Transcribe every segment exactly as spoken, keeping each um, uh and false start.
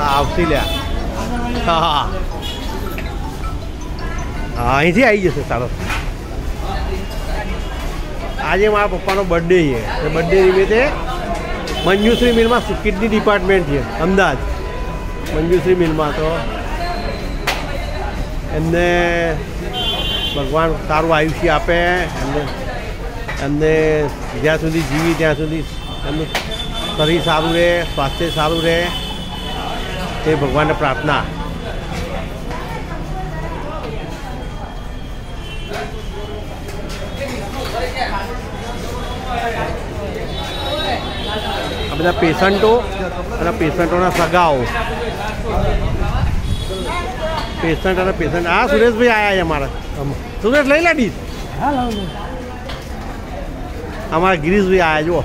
આવતી લ્યા હા હા અહીંથી આવી જશે સારો આજે મારા પપ્પાનો બર્થડે છે એ બર્થડે નિમિત્તે મંજુશ્રી મિલમાં કિડની ડિપાર્ટમેન્ટ છે અમદાવાદ મંજુશ્રી મિલમાં તો એમને ભગવાન સારું આયુષ્ય આપે એમને એમને જ્યાં સુધી જીવી ત્યાં સુધી એમનું શરીર સારું રહે સ્વાસ્થ્ય સારું રહે તે ભગવાનને પ્રાર્થના આ બધા પેશન્ટો અને પેશન્ટોના સગાઓ પેશન્ટ અને પેશન્ટ આ સુરેશભાઈ આવ્યા છે અમારા સુરેશ લઈ લે ડીશ અમારા ગિરીશભાઈ આવ્યા જુઓ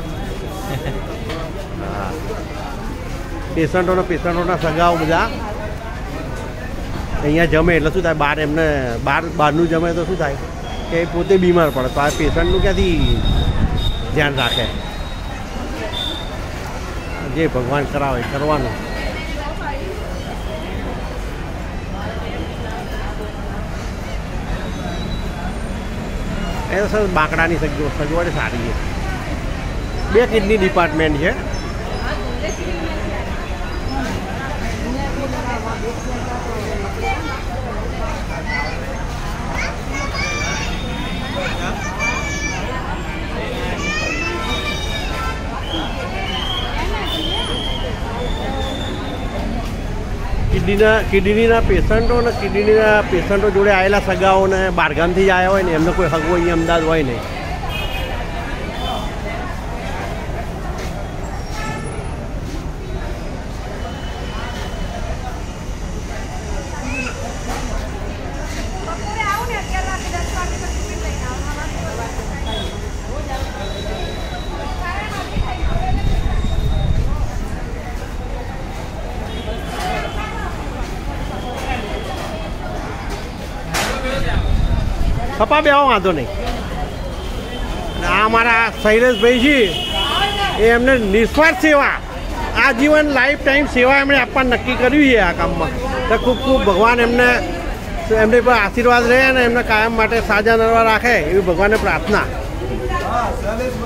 હા પેશન્ટોને પેશન્ટોના સગાઓ બધા અહીંયા જમે એટલે શું થાય બહાર એમને બહાર બહારનું જમે તો શું થાય કે એ પોતે બીમાર પડે તો આ પેશન્ટનું ક્યાંથી ધ્યાન રાખે જે ભગવાન કરાવે કરવાનું એ સર બાંકડાની સગવડ સારી છે બે કિડની ડિપાર્ટમેન્ટ છે કિડનીના કિડનીના પેશન્ટો અને કિડનીના પેશન્ટો જોડે આવેલા સગાઓને બહારગામથી જ આવ્યા હોય ને એમને કોઈ હગવો અહીંયા અમદાવાદ હોય નહીં કપા બે વાંધો નહીં આ અમારા શૈલેષભાઈ છે એ એમને નિસ્વાર્થ સેવા આજીવન લાઈફ ટાઈમ સેવા એમણે આપવા નક્કી કર્યું છે આ કામમાં તો ખૂબ ખૂબ ભગવાન એમને એમની પર આશીર્વાદ રહે અને એમને કાયમ માટે સાજા નરવા રાખે એવી ભગવાનને પ્રાર્થના।